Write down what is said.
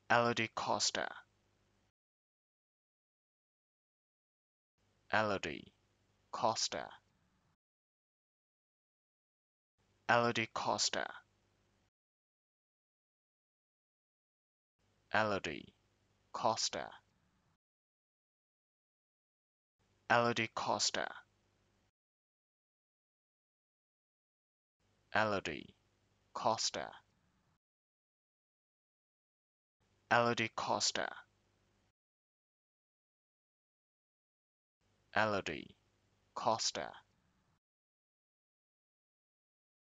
Elodie Costa. Elodie Costa. Elodie Costa. Elodie Costa. Elodie Costa. Elodie Costa. Elodie Costa. Elodie Costa.